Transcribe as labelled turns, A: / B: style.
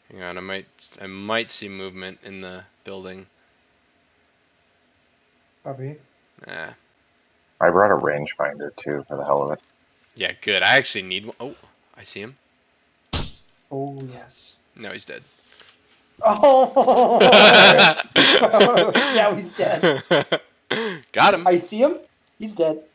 A: Hang on, I might see movement in the building.
B: Copy.
A: Nah.
C: I brought a rangefinder too, for the hell of it.
A: Yeah, good. I actually need one. Oh, I see him.
B: Oh yes.
A: No, he's dead.
B: Oh. Now he's dead.
A: Got him.
B: I see him. He's dead.